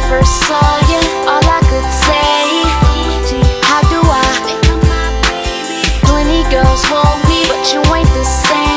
first saw you, all I could say, how do I? 20 girls want me, but you ain't the same.